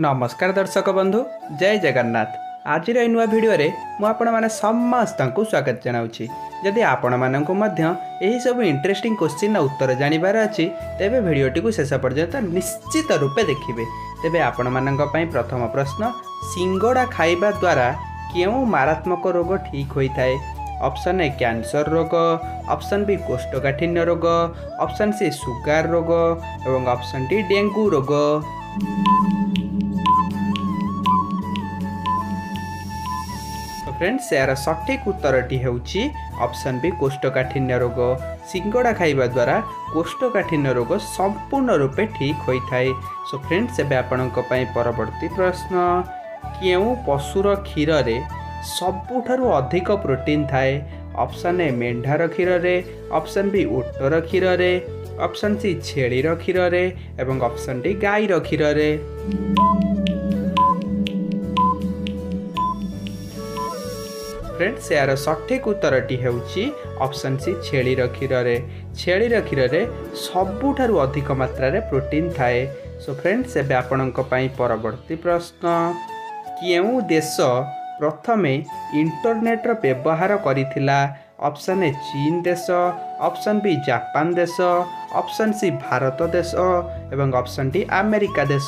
नमस्कार दर्शक बंधु जय जगन्नाथ। आज नुआ भिडियो मुझे समस्त को स्वागत जनाऊँगी। जदि आपण यही सब इंटरेस्टिंग क्वेश्चन उत्तर जानवर अच्छी तेरे भिडटी को शेष पर्यंत निश्चित रूपे देखिए। तेरे आपण प्रथम प्रश्न, सिंगड़ा खाइबा द्वारा क्यों मारात्मक रोग ठीक होता है? ऑप्शन ए कैंसर रोग, ऑप्शन बी कोष्ठकाठिन्य रोग, ऑप्शन सी सुगार रोग और ऑप्शन डी डेंगू रोग। तो फ्रेंड्स यार सठिक उत्तरटी होउची ऑप्शन बी कोष्ठकाठिन्य रोग। सिंगड़ा खाइबा द्वारा कोष्ठकाठिन्य रोग संपूर्ण रूपे ठीक होता है। सो फ्रेंड्स एबे आपनक पई परवर्ती प्रश्न, क्यों पशुर क्षीर रे सबुठारु अधिक प्रोटीन थाए? ऑप्शन ए मेंढार क्षीर रे, ऑप्शन बी ओटर क्षीर रे, ऑप्शन सी छेलीर क्षीर रे एवं ऑप्शन डी गाईर क्षीर रे। फ्रेंड्स यार सठिक उत्तरटी होउची ऑप्शन सी छेलीर क्षीर रे। छेलीर क्षीर रे सबुठारु अधिक मात्रा रे प्रोटीन थाए। सो फ्रेंड्स एबे आपनक पई परवर्ती प्रश्न, क्यों देश प्रथमे इंटरनेट रो व्यवहार करिथिला? ऑप्शन ए चीन देश, ऑप्शन बी जापान देश, ऑप्शन सी भारत देश एवं ऑप्शन डी अमेरिका देश।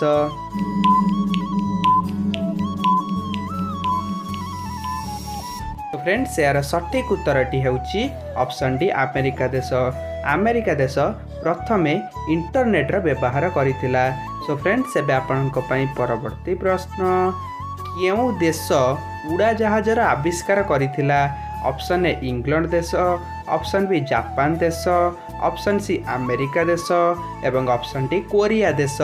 तो फ्रेंड्स यार सठिक उत्तरटी होउची ऑप्शन डी अमेरिका देश। अमेरिका देश प्रथमे इंटरनेट रो व्यवहार करिथिला। सो फ्रेंड्स एबे आपनक पई परवर्ती प्रश्न, क्यों देश उड़ाजहाजर आविष्कार करिथिला? ऑप्शन ए इंग्लैंड देश, ऑप्शन बी जापान देश, ऑप्शन सी अमेरिका देश एवं ऑप्शन डी कोरिया देश।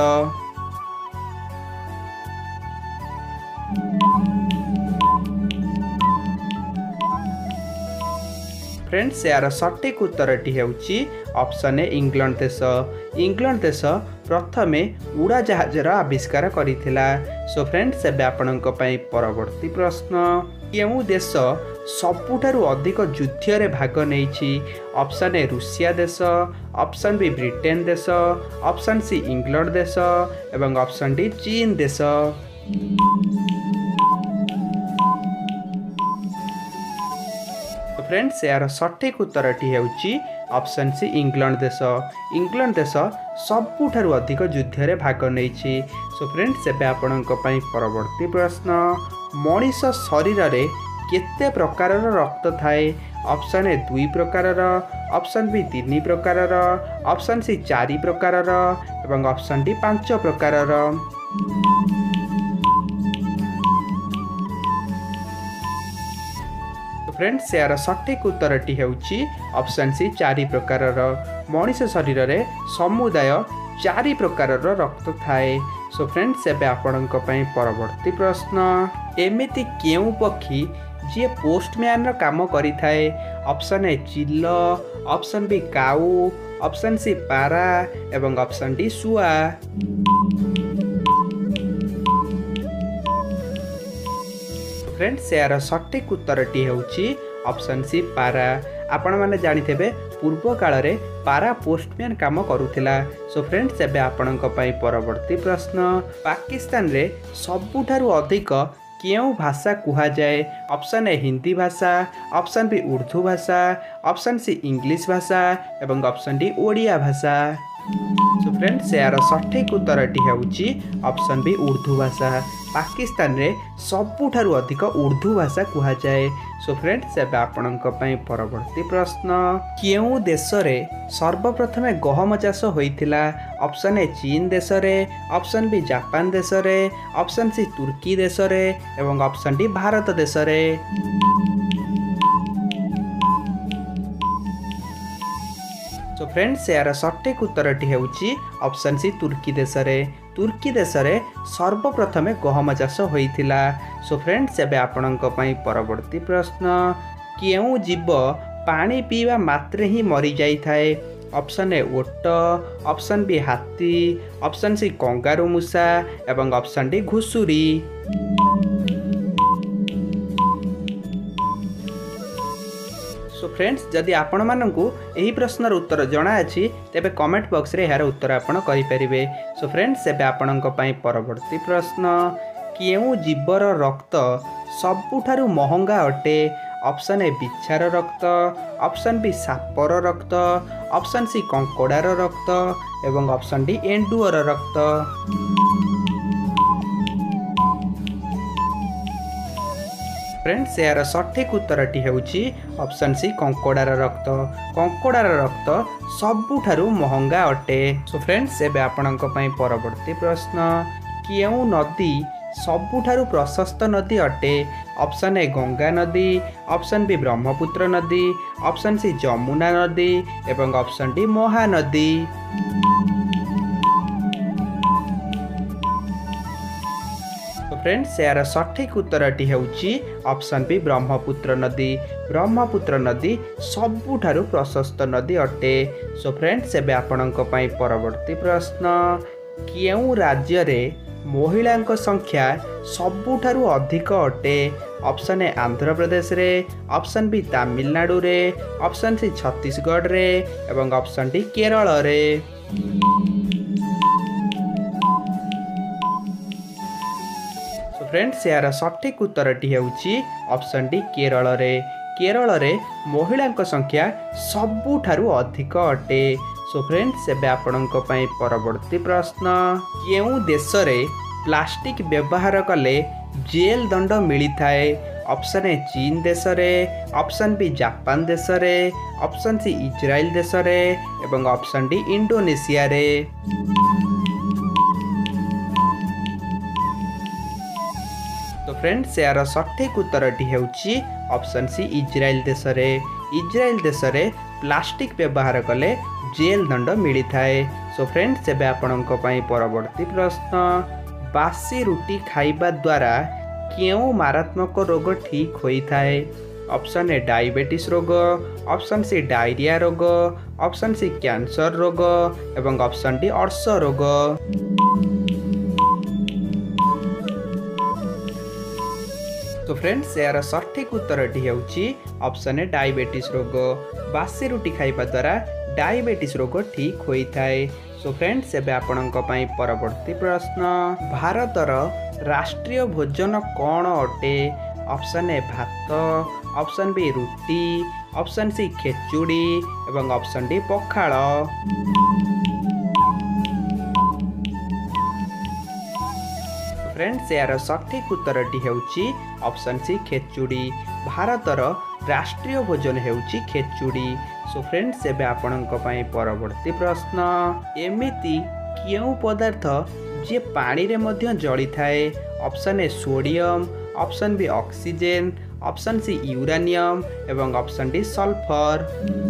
फ्रेंड्स यार सठिक उत्तरटी होउची ऑप्शन ए इंग्लैंड देश। इंग्लैंड देश प्रथमे उड़ाजहाजर आविष्कार करिथिला। सो फ्रेंड्स एबे आपनक पई परवर्ती प्रश्न, क्यों देश सबुठारु अधिक युद्ध रे भाग नेछि? ऑप्शन ए रूसिया देश, ऑप्शन बी ब्रिटेन देश, ऑप्शन सी इंग्लैंड देश एवं ऑप्शन डी चीन देश। फ्रेंड्स यार सठिक उत्तरटी होउची ऑप्शन सी इंग्लैंड देश। इंग्लैंड देश सबुठारु अधिक युद्ध रे भाग नेछि। सो फ्रेंड्स एबे आपनक पई परवर्ती प्रश्न, मनीष शरीर रे केते प्रकार रक्त थाए? ऑप्शन ए 2 प्रकार, ऑप्शन बी 3 प्रकार, ऑप्शन सी 4 प्रकार एवं ऑप्शन डी 5 प्रकार। फ्रेंड्स यार सठिक उत्तरटी होउची ऑप्शन सी 4 प्रकार। मनीष शरीर रे समुदाय 4 प्रकार रक्त थाए। सो फ्रेंड्स एबे आपनक पई परवर्ती प्रश्न, एमिति केउ पक्षी जे पोस्टमैन रो काम करि थाए? ऑप्शन ए चिल, ऑप्शन बी काऊ, ऑप्शन सी पारा एवं ऑप्शन डी सुआ। फ्रेंड्स यार सठिक उत्तरटी होउची ऑप्शन सी पारा। आपण माने जानिथेबे पूर्व काल रे पारा पोस्टमैन काम करूथिला। सो फ्रेंड्स एबे आपनक पई परवर्ती प्रश्न, पाकिस्तान रे सबुठारु अधिक क्यों भाषा कुहा जाए? ऑप्शन ए हिंदी भाषा, ऑप्शन बी उर्दू भाषा, ऑप्शन सी इंग्लिश भाषा एवं ऑप्शन डी ओडिया भाषा। सो फ्रेंड्स यार सठिक उत्तरटी होउची ऑप्शन बी उर्दू भाषा। पाकिस्तान रे सबुठारु अधिक उर्दू भाषा कुहा जाए। सो फ्रेंड्स एबे आपनक पई परवर्ती प्रश्न, क्यों देश रे सर्वप्रथमे गहम चाष होइथिला? ऑप्शन ए चीन देश रे, ऑप्शन बी जापान देश रे, ऑप्शन सी तुर्की देश रे एवं ऑप्शन डी भारत देश रे। तो फ्रेंड्स यार सठिक उत्तरटी होउची ऑप्शन सी तुर्की देश रे। तुर्की देश रे सर्वप्रथमे गहम चाष होइथिला। सो फ्रेंड्स एबे आपनक पई परवर्ती प्रश्न, क्यों जीव पानी पीवा मात्रे ही मरी जाई थाए? ऑप्शन ए ओट, ऑप्शन बी हाथी, ऑप्शन सी कंगारू मूषा एवं ऑप्शन डी घुसुरी। सो फ्रेंड्स जदि आपण मानकु एही प्रश्नर उत्तर जणा अछि तेबे कमेंट बॉक्स रे यार उत्तर आपण करि परिबे। सो फ्रेंड्स एबे आपणक पई परवर्ती प्रश्न केउ जीवर रक्त सबुठारु महंगा अटे? ऑप्शन ए बिच्छार रक्त, ऑप्शन बी सापर रक्त, ऑप्शन सी कंकोडार रक्त एवं ऑप्शन डी एंडुअर रक्त। फ्रेंड्स यार सठिक उत्तरटी हेउची ऑप्शन सी कंकोडार रक्त। कंकोडार रक्त सबुठारु महंगा अटे। सो फ्रेंड्स एबे आपणक पई परवर्ती प्रश्न केउ नदी सबुठारु प्रशस्त नदी अटे? ऑप्शन ए गंगा नदी, ऑप्शन बी ब्रह्मपुत्र नदी, ऑप्शन सी जमुना नदी एवं ऑप्शन डी महानदी। फ्रेंड्स यार सठिक उत्तरटी हेउची ऑप्शन बी ब्रह्मपुत्र नदी। ब्रह्मपुत्र नदी सबुठारु प्रशस्त नदी अटे। सो फ्रेंड्स एबे आपणक पई परवर्ती प्रश्न केउ राज्य रे महिलांक संख्या सबुठारु अधिक अटे? ऑप्शन ए आंध्र प्रदेश रे, ऑप्शन बी तमिलनाडु रे, ऑप्शन सी छत्तीसगढ़ रे एवं ऑप्शन डी केरल रे। फ्रेंड्स यार सठिक उत्तरटी हेउची ऑप्शन डी केरल रे। केरल रे महिलांक संख्या सबुठारु अधिक अटे। सो फ्रेंड्स एबे आपणक पई परवर्ती प्रश्न केउ देश रे प्लास्टिक व्यवहार कले जेल दंड मिली थाए? ऑप्शन ए चीन देश रे, ऑप्शन बी जापान देश रे, ऑप्शन सी इजराइल देश रे एवं ऑप्शन डी इंडोनेशिया रे। तो फ्रेंड्स यार सठिक उत्तरटी हेउची ऑप्शन सी इजराइल देश रे। इजराइल देश रे प्लास्टिक व्यवहार कले जेल दंड मिली थाए। सो फ्रेंड्स एबे आपणक पई परवर्ती प्रश्न बासी रुटी खाइबा द्वारा केउ मारात्मक रोग ठीक होई थाए? ऑप्शन ए डायबिटीज रोग, ऑप्शन सी डायरिया रोग, ऑप्शन सी कैंसर रोग एवं ऑप्शन डी अर्श रोग। तो फ्रेंड्स यार सठिक उत्तरटी हेउची ऑप्शन ए डायबिटीज रोग। बासी रुटी खाइबा द्वारा डायबिटीज रोग ठीक होई थाए। सो फ्रेंड्स एबे आपणक पई परवर्ती प्रश्न भारतर राष्ट्रीय भोजन कौन अटे? ऑप्शन ए भात, ऑप्शन बी रुटी, ऑप्शन सी खेचुड़ी एवं ऑप्शन डी पखाल। फ्रेंड्स यार सठिक उत्तरटी हेउची ऑप्शन सी खेचुड़ी। भारतर राष्ट्रीय भोजन हेउची खेचुड़ी। सो फ्रेंड्स एबे आपणक पई परवर्ती प्रश्न एमिति केउ पदार्थ जे पानी रे मध्य जळी थाए? Option A sodium, option B oxygen, option C uranium एवं option D sulphur.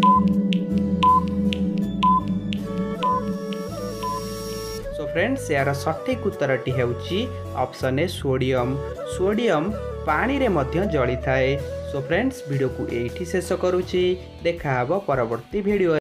So friends यार सठिक उत्तरटी हेउची ऑप्शन ए सोडियम। सोडियम पानी रे मध्य जळी थाए। सो फ्रेंड्स वीडियो को एठी शेष करूची। देखा हबो परवर्ती वीडियो।